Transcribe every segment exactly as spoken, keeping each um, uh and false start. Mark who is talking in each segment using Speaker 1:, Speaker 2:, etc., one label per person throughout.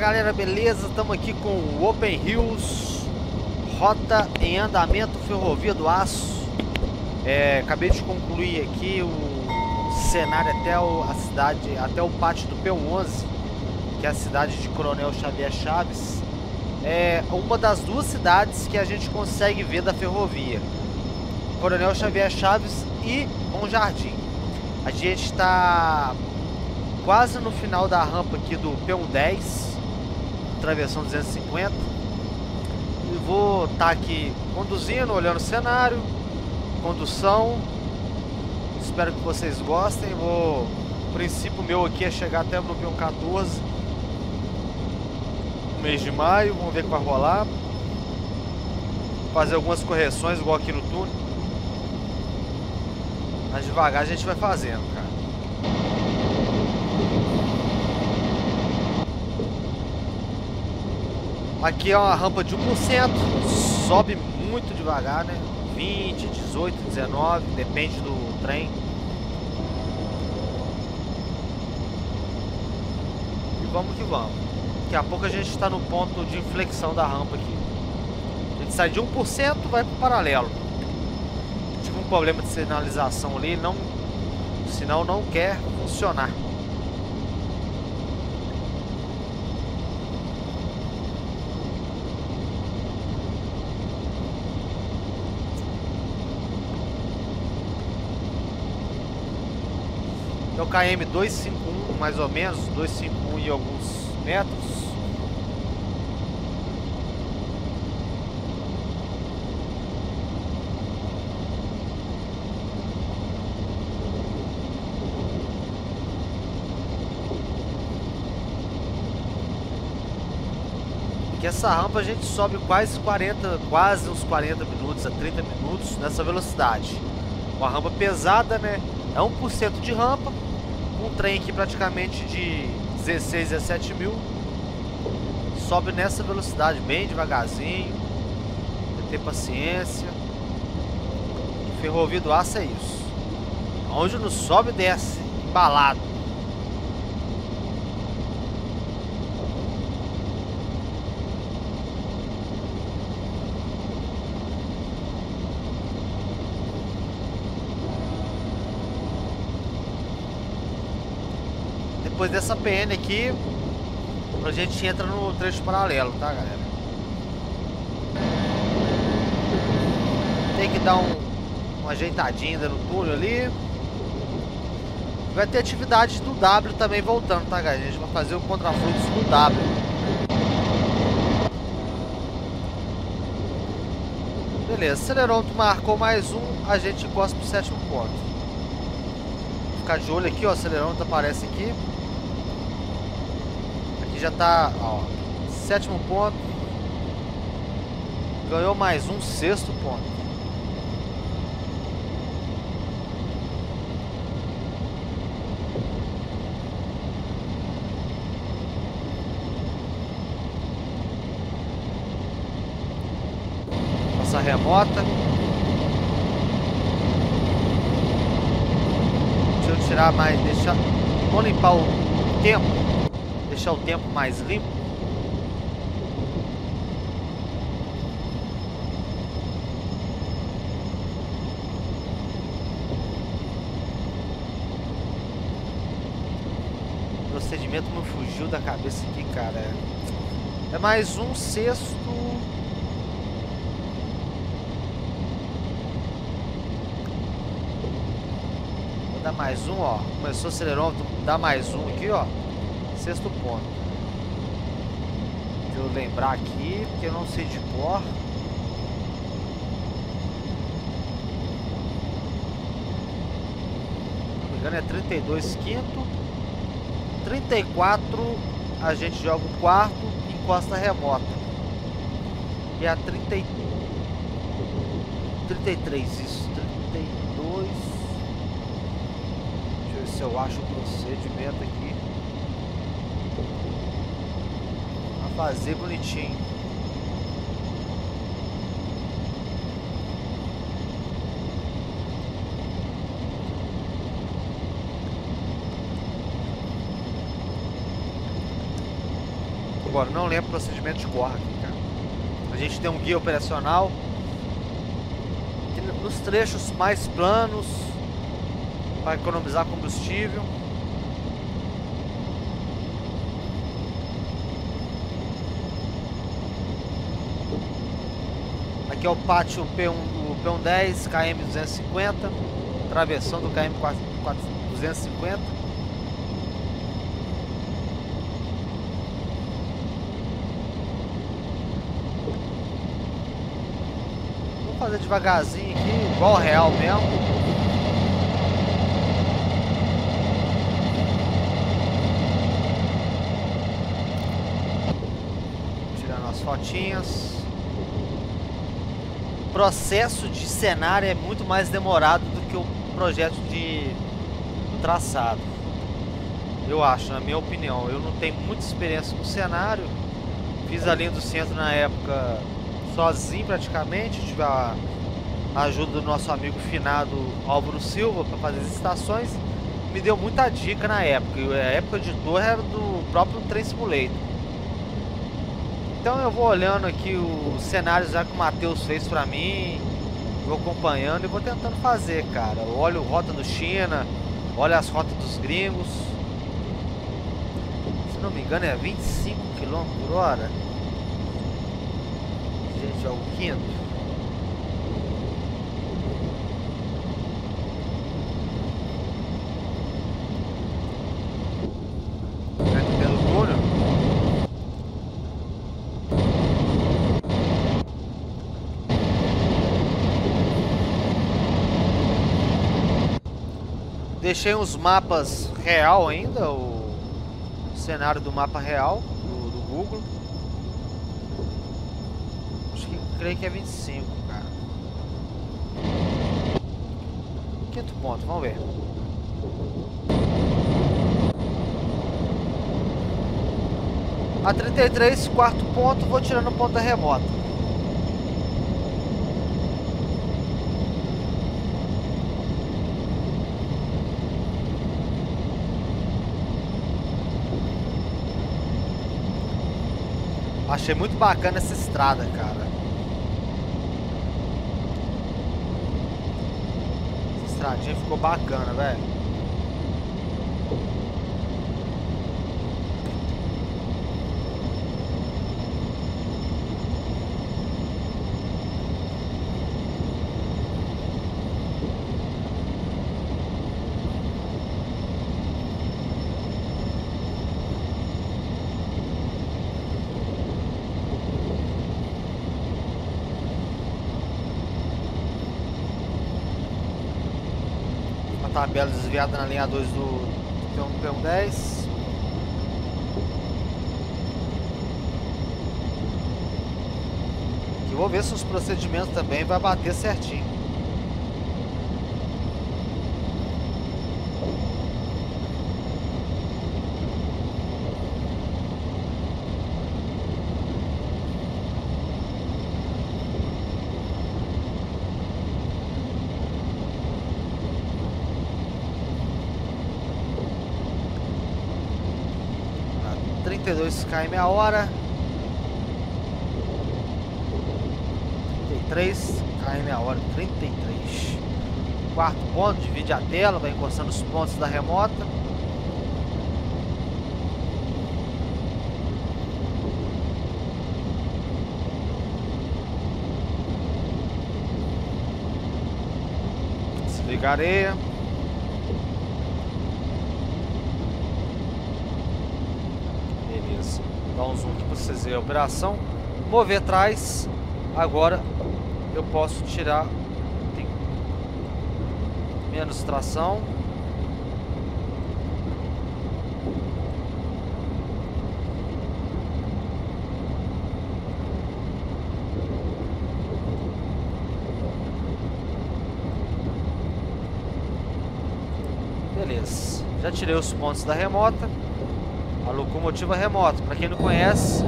Speaker 1: galera, beleza? Estamos aqui com o Open Hills, rota em andamento, Ferrovia do Aço. É, acabei de concluir aqui o cenário até o, a cidade, até o pátio do P onze, que é a cidade de Coronel Xavier Chaves. É uma das duas cidades que a gente consegue ver da ferrovia, Coronel Xavier Chaves e Bom Jardim. A gente está quase no final da rampa aqui do P dez, travessão duzentos e cinquenta. E vou estar aqui conduzindo, olhando o cenário, condução. Espero que vocês gostem. Vou, o princípio meu aqui é chegar até no P quatorze, no mês de maio. Vamos ver o que vai rolar. Fazer algumas correções, igual aqui no túnel. Mas devagar a gente vai fazendo, cara. Aqui é uma rampa de um por cento, sobe muito devagar, né? vinte, dezoito, dezenove, depende do trem. E vamos que vamos. Daqui a pouco a gente está no ponto de inflexão da rampa aqui. A gente sai de um por cento e vai para o paralelo. Tive um problema de sinalização ali, não, o sinal não quer funcionar. É o K M duzentos e cinquenta e um, mais ou menos, duzentos e cinquenta e um e alguns metros. E que essa rampa a gente sobe quase quarenta, quase uns quarenta minutos a trinta minutos nessa velocidade. Uma rampa pesada, né? É um por cento de rampa. Um trem aqui praticamente de dezesseis, dezessete mil. Sobe nessa velocidade, bem devagarzinho. Tem que ter paciência. Ferrovia do Aço é isso. Onde não sobe, desce, embalado. Depois dessa P N aqui, a gente entra no trecho paralelo, tá, galera? Tem que dar um, uma ajeitadinha no túnel ali. Vai ter atividade do W também voltando, tá, galera? A gente vai fazer o contrafluxo do W. Beleza, acelerômetro marcou mais um, a gente encosta pro sétimo ponto. Vou ficar de olho aqui, ó, o acelerômetro aparece aqui. Já tá, ó, sétimo ponto. Ganhou mais um sexto ponto. Nossa remota. Deixa eu tirar mais, deixar, vou limpar o tempo. Deixar o tempo mais limpo. O procedimento não fugiu da cabeça aqui, cara. É mais um sexto. Vou dar mais um, ó. Começou o acelerômetro, dá mais um aqui, ó. Sexto ponto. Deixa eu lembrar aqui, porque eu não sei de cor. Se não me engano é trinta e dois quinto. trinta e quatro a gente joga o quarto e encosta remota. E a trinta, trinta e três, isso, trinta e dois. Deixa eu ver se eu acho o procedimento aqui. Fazer bonitinho. agora, não lembro o procedimento de cor aqui, cara. A gente tem um guia operacional que nos trechos mais planos para economizar combustível. Aqui é o pátio P um, do P um dez, K M duzentos e cinquenta, travessão do K M duzentos e cinquenta. Vou fazer devagarzinho aqui, igual o real mesmo. Tirando as fotinhas. O processo de cenário é muito mais demorado do que o projeto de do traçado. Eu acho, na minha opinião. Eu não tenho muita experiência com cenário. Fiz a linha do centro na época sozinho praticamente. Tive a ajuda do nosso amigo finado Álvaro Silva para fazer as estações. Me deu muita dica na época. A época de editor era do próprio Train Simulator. Então eu vou olhando aqui os cenários já que o Matheus fez pra mim, vou acompanhando e vou tentando fazer, cara. Eu olho rota do China, olho as rotas dos gringos. Se não me engano é vinte e cinco quilômetros por hora. Gente, é o quinto. Deixei uns mapas real ainda, o cenário do mapa real do, do Google. Acho que creio que é vinte e cinco, cara. Quinto ponto, vamos ver. A trinta e três, quarto ponto, vou tirando ponta remota. Achei muito bacana essa estrada, cara. Essa estradinha ficou bacana, velho. Tabela desviada na linha dois do P um dez. Eu vou ver se os procedimentos também vai bater certinho. trinta e dois quilômetros a hora. trinta e três quilômetros a hora. trinta e três. Quarto ponto, divide a tela, vai encostando os pontos da remota. Desliga a areia. Dá um zoom aqui para vocês verem a operação. Mover atrás. Agora eu posso tirar. Tem menos tração. Beleza. Já tirei os pontos da remota. A locomotiva remota, para quem não conhece,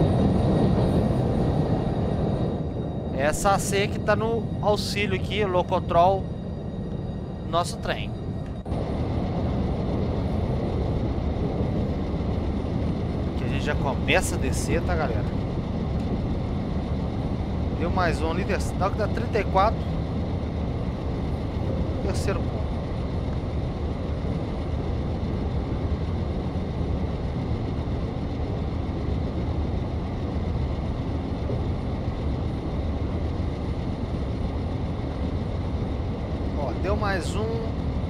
Speaker 1: é essa A C que está no auxílio aqui, Locotrol, nosso trem. Aqui a gente já começa a descer, tá, galera? Deu mais um ali, dá que dá trinta e quatro. Terceiro ponto. Ó, deu mais um.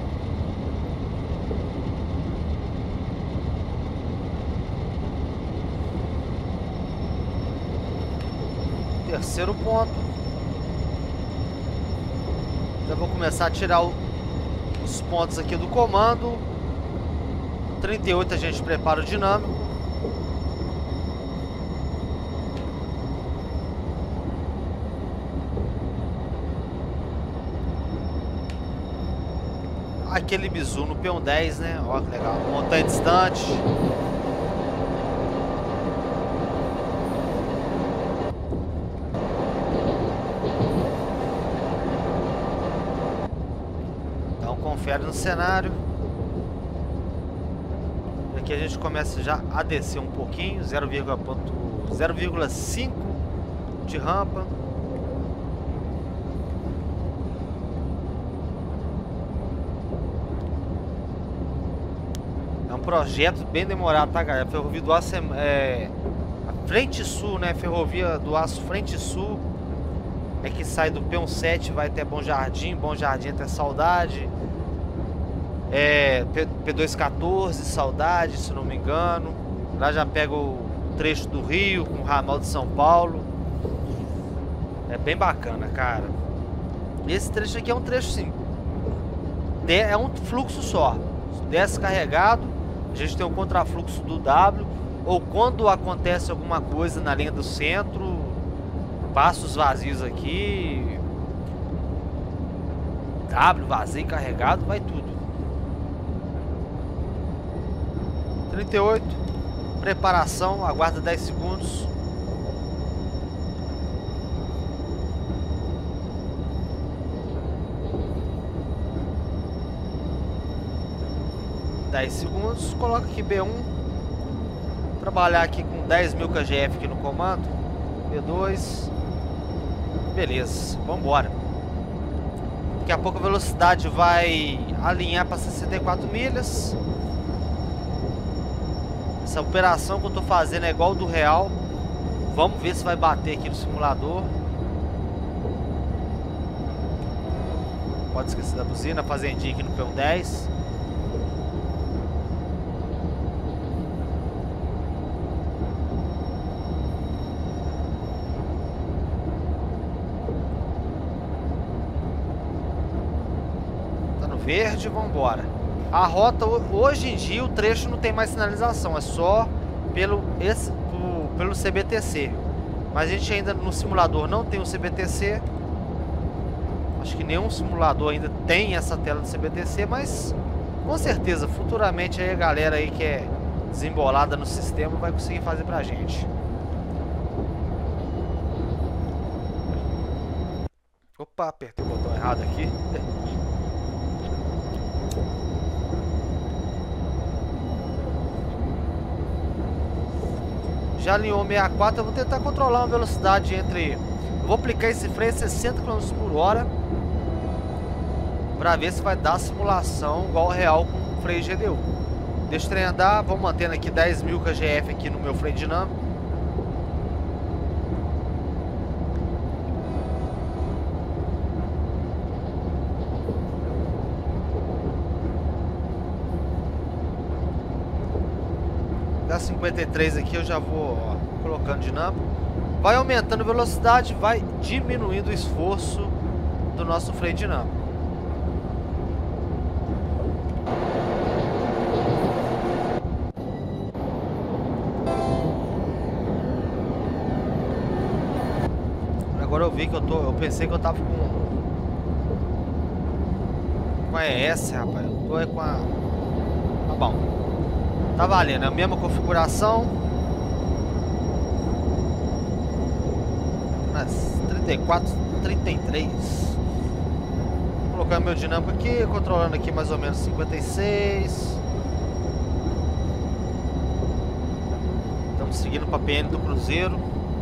Speaker 1: Terceiro ponto. Já vou começar a tirar o, os pontos aqui do comando. trinta e oito a gente prepara o dinâmico. Aquele bizu no P um dez, né? Ó que legal. Montanha distante. Confere no cenário. Aqui a gente começa já a descer um pouquinho, zero vírgula cinco de rampa. É um projeto bem demorado, tá, galera? A Ferrovia do Aço é, é a Frente Sul, né? Ferrovia do Aço Frente Sul é que sai do P dezessete, vai até Bom Jardim, Bom Jardim até Saudade. É, P duzentos e quatorze, Saudade, se não me engano. Lá já pega o trecho do Rio com o ramal de São Paulo. É bem bacana, cara. Esse trecho aqui é um trecho sim. É um fluxo só. Desce carregado. A gente tem um contrafluxo do W. Ou quando acontece alguma coisa na linha do centro, passa os vazios aqui. W, vazio, carregado, vai tudo. trinta e oito, preparação, aguarda dez segundos. dez segundos, coloca aqui B um. Trabalhar aqui com dez mil K G F aqui no comando. B dois. Beleza, vamos embora. Daqui a pouco a velocidade vai alinhar para sessenta e quatro milhas. Essa operação que eu tô fazendo é igual do real. Vamos ver se vai bater aqui no simulador. Pode esquecer da buzina, fazendinha aqui no P dez. Tá no verde, vamos embora. A rota, hoje em dia, o trecho não tem mais sinalização, é só pelo, esse, pelo C B T C. Mas a gente ainda no simulador não tem o C B T C. Acho que nenhum simulador ainda tem essa tela do C B T C, mas com certeza, futuramente aí a galera aí que é desembolada no sistema vai conseguir fazer pra gente. Opa, apertei o botão errado aqui. Já alinhou sessenta e quatro, eu vou tentar controlar uma velocidade entre... Eu vou aplicar esse freio a sessenta quilômetros por hora para ver se vai dar simulação igual ao real com o freio G D U. Deixa o trem andar, vou mantendo aqui dez mil K G F aqui no meu freio dinâmico. Da cinquenta e três aqui eu já vou, ó, colocando dinâmico. Vai aumentando a velocidade, vai diminuindo o esforço do nosso freio dinâmico. Agora eu vi que eu tô, eu pensei que eu tava com com a E S, rapaz. Eu tô é com a... Tá bom. Tá valendo, é a mesma configuração. Nas trinta e quatro, trinta e três. Vou colocar meu dinâmico aqui, controlando aqui mais ou menos cinquenta e seis. Estamos Estamos seguindo para a P N do Cruzeiro.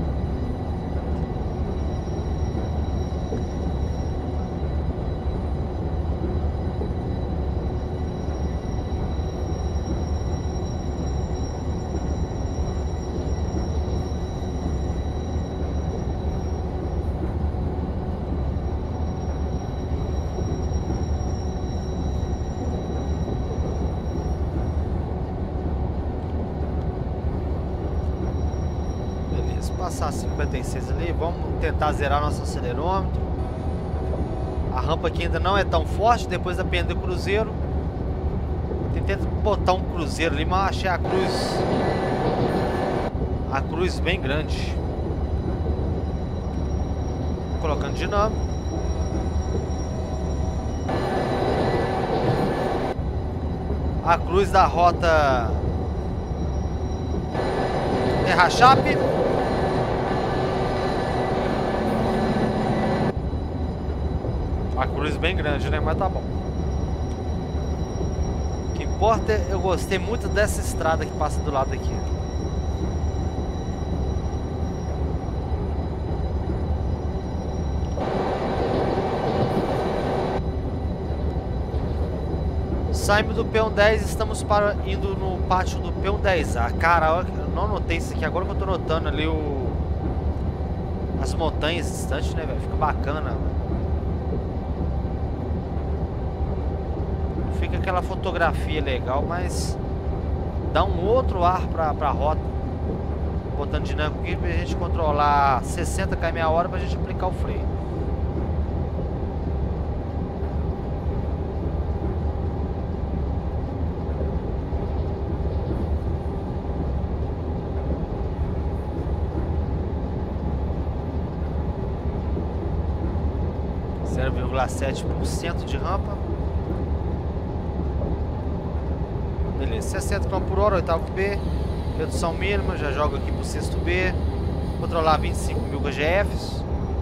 Speaker 1: Passar cinquenta e seis ali, vamos tentar zerar nosso acelerômetro. A rampa aqui ainda não é tão forte, depois da P N do Cruzeiro. Tentei botar um cruzeiro ali, mas achei a cruz a cruz bem grande. Colocando dinâmico. A cruz da rota Terra Chape. A cruz bem grande, né? Mas tá bom. O que importa é eu gostei muito dessa estrada que passa do lado aqui. Saímos do P um dez, estamos para, indo no pátio do P um dez A. Cara, eu não notei isso aqui, agora que eu tô notando ali o... as montanhas distantes, né, velho? Fica bacana. Fica aquela fotografia legal, mas dá um outro ar pra, pra rota. Botando dinâmico aqui pra gente controlar sessenta quilômetros por hora pra gente aplicar o freio. zero vírgula sete por cento de rampa. Beleza, sessenta quilômetros por hora, oitavo B, redução mínima, já jogo aqui pro sexto B, controlar vinte e cinco mil K G Fs.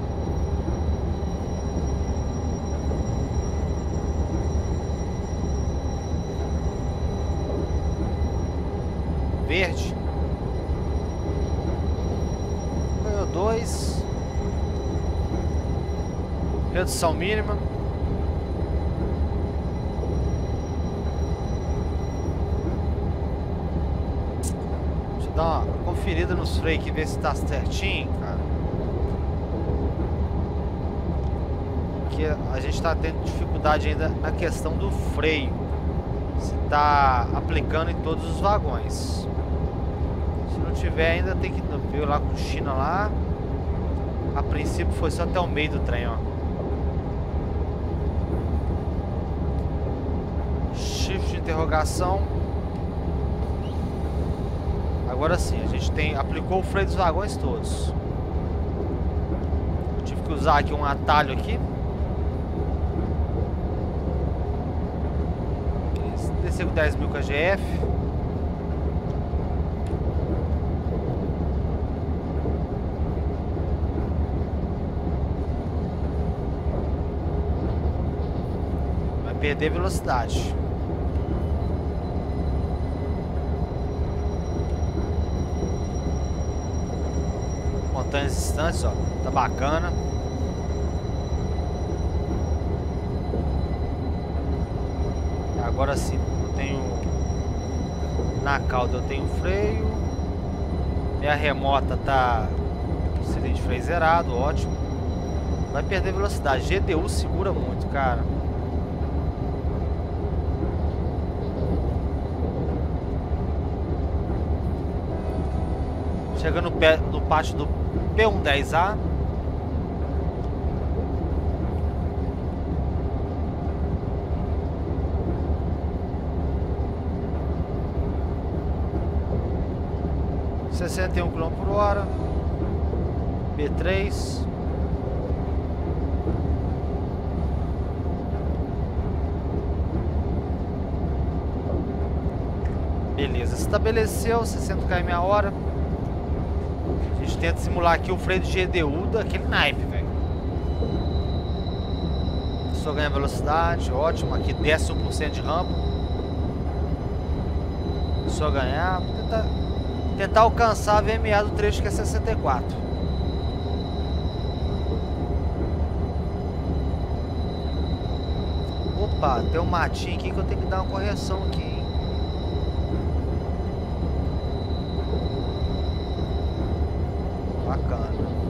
Speaker 1: Verde. Ganhou dois. Redução mínima. Dar uma conferida nos freios aqui, ver se tá certinho, cara. Porque a gente tá tendo dificuldade ainda na questão do freio. Se tá aplicando em todos os vagões. Se não tiver ainda tem que ver lá com China lá. A princípio foi só até o meio do trem, ó. Shift de interrogação. Agora sim, a gente tem, aplicou o freio dos vagões todos. Tive que usar aqui um atalho aqui. Descer com dez mil K G F. Vai perder velocidade. Montanhas distantes, ó, tá bacana. Agora sim, eu tenho na cauda, eu tenho freio. Minha remota tá com cilindro de freio zerado, ótimo. Vai perder velocidade. G D U segura muito, cara. Chegando no, pé, no pátio do P um dez A. sessenta e um quilômetros por hora. B três. Beleza, estabeleceu sessenta quilômetros por hora. A gente tenta simular aqui o freio de G D U daquele naipe, velho. Só ganha velocidade, ótimo. Aqui desce um por cento de rampa. Só ganhar. Vou tentar Tentar alcançar a V M A do trecho que é sessenta e quatro. Opa, tem um matinho aqui que eu tenho que dar uma correção aqui, hein? Bacana.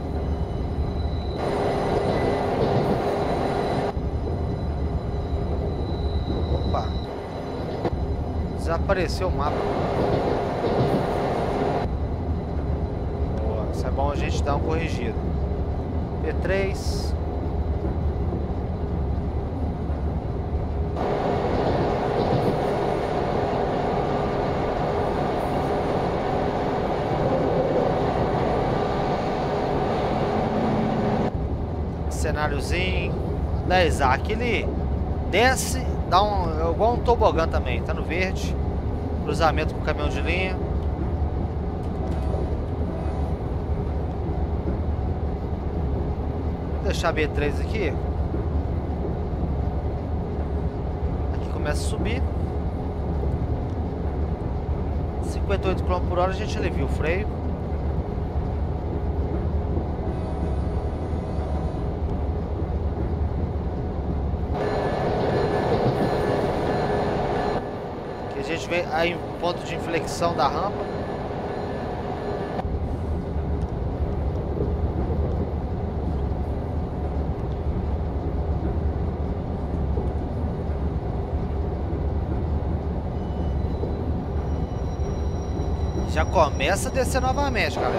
Speaker 1: Opa. Desapareceu o mapa. Boa, isso é bom a gente dar um corrigido. P três. Cenáriozinho dez A, aquele desce, dá um, é igual um tobogã também, tá no verde, cruzamento com o caminhão de linha. Vou deixar a B três aqui, aqui começa a subir, cinquenta e oito quilômetros por hora, a gente alivia o freio. A gente vem aí em ponto de inflexão da rampa. Já começa a descer novamente, galera.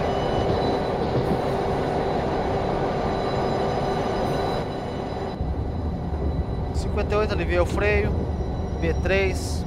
Speaker 1: cinquenta e oito, aliviei o freio. B três.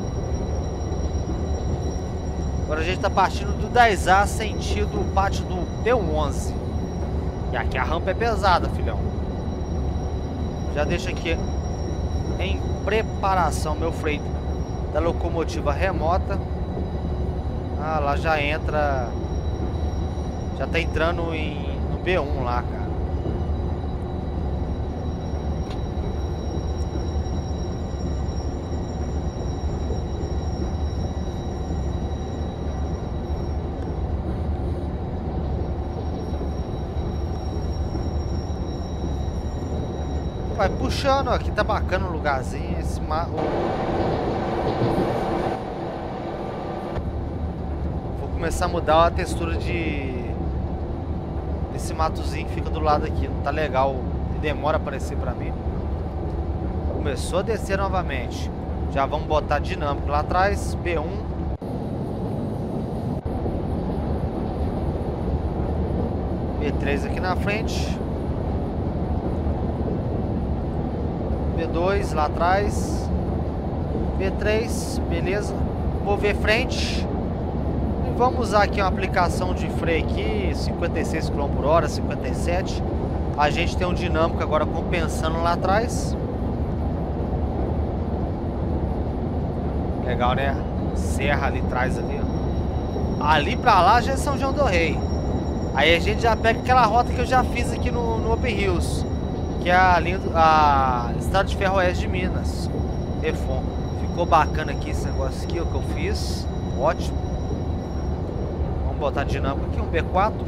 Speaker 1: Agora a gente está partindo do dez A sentido o pátio do P onze. E aqui a rampa é pesada, filhão. Já deixo aqui em preparação meu freio da locomotiva remota. Ah, lá já entra. Já tá entrando em, no B um lá, cara. Vai puxando, aqui tá bacana o lugarzinho. Esse ma... Vou começar a mudar a textura de desse matozinho que fica do lado aqui. Não tá legal, demora a aparecer pra mim. Começou a descer novamente. Já vamos botar dinâmico lá atrás. B um. B três aqui na frente. B dois lá atrás. B três, beleza. Vou ver frente. E vamos usar aqui uma aplicação de freio aqui, cinquenta e seis quilômetros por hora, cinquenta e sete. A gente tem um dinâmico agora compensando lá atrás. Legal, né? Serra ali atrás ali, ó. Ali pra lá já é São João do Rei. Aí a gente já pega aquela rota que eu já fiz aqui no, no Open Hills, que é a, linha, a Estrada de Ferroeste de Minas, Refon. Ficou bacana aqui esse negócio aqui, o que eu fiz. Ótimo. Vamos botar dinâmico aqui, um B quatro.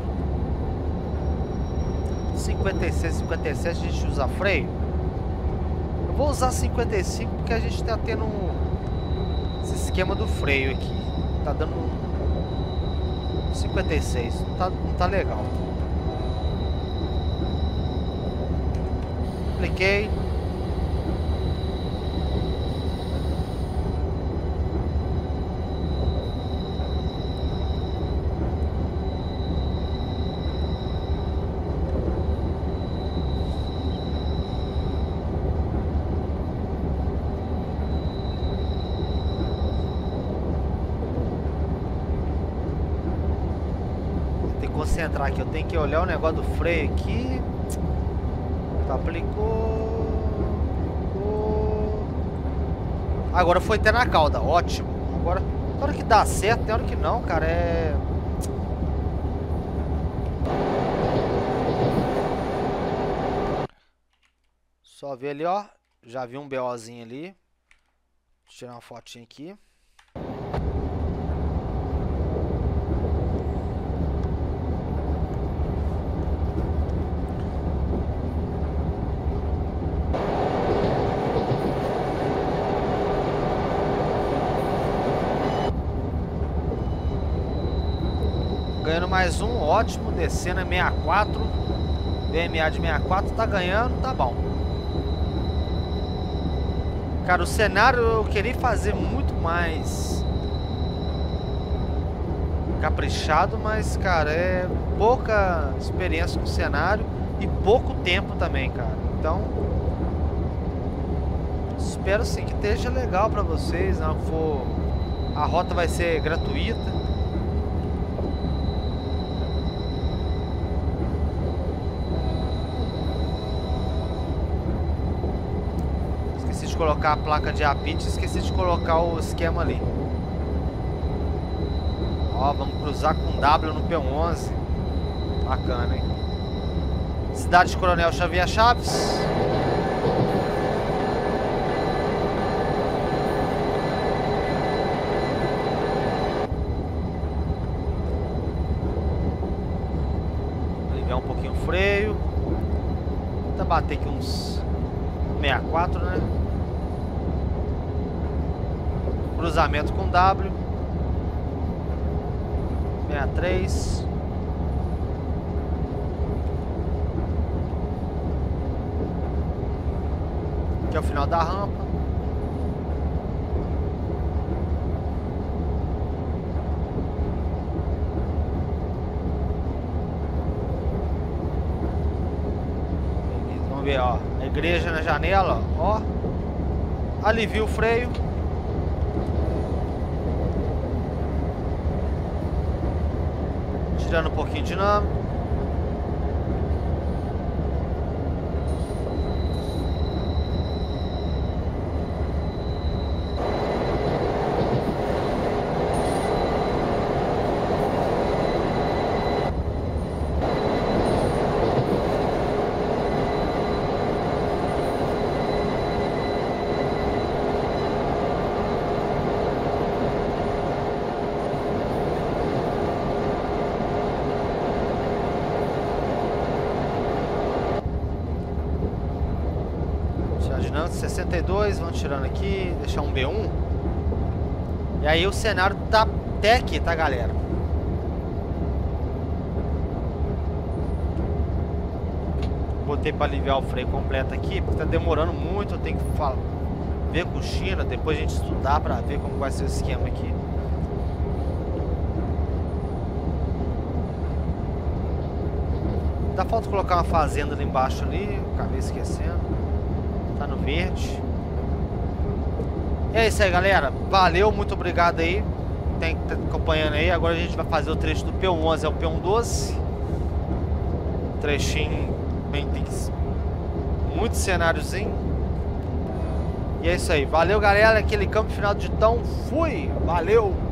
Speaker 1: cinquenta e seis, cinquenta e sete a gente usa freio. Eu vou usar cinquenta e cinco porque a gente tá tendo esse esquema do freio aqui. Tá dando cinquenta e seis, não tá, não tá legal. Apliquei. Tem que concentrar aqui, eu tenho que olhar o negócio do freio aqui. Tá, aplicou. Aplicou. Agora foi até na cauda, ótimo. Agora, tem hora que dá certo, tem hora que não, cara. É. Só ver ali, ó. Já vi um BOzinho ali. Deixa eu tirar uma fotinha aqui. ganhando mais um, ótimo. Descendo a sessenta e quatro. B M A de sessenta e quatro tá ganhando, tá bom. Cara, o cenário eu queria fazer muito mais caprichado, mas, cara, é pouca experiência com o cenário e pouco tempo também, cara. Então, espero sim que esteja legal pra vocês, não for... A rota vai ser gratuita. Esqueci de colocar a placa de apito, esqueci de colocar o esquema ali. Ó, vamos cruzar com W no P onze. Bacana, hein? Cidade de Coronel Xavier Chaves. Aliviar um pouquinho o freio. Vou bater aqui uns sessenta e quatro, né? Cruzamento com W. sessenta e três. Aqui é o final da rampa. Vamos ver, ó. A igreja na janela, ó. Alivia o freio. Tirando um pouquinho de dinâmico. sessenta e dois, vamos tirando aqui, deixar um B um. E aí o cenário tá até aqui, tá, galera? Botei para aliviar o freio completo aqui, porque tá demorando muito, eu tenho que falar, ver com China, depois a gente estudar para ver como vai ser o esquema aqui. Dá falta colocar uma fazenda ali embaixo ali, acabei esquecendo. Tá no verde. E é isso aí, galera. Valeu, muito obrigado aí. Tem que estar acompanhando aí. Agora a gente vai fazer o trecho do P onze ao P doze. Trechinho bem, tem muito cenáriozinho. E é isso aí. Valeu, galera. Aquele campo final de Tão. Fui. Valeu.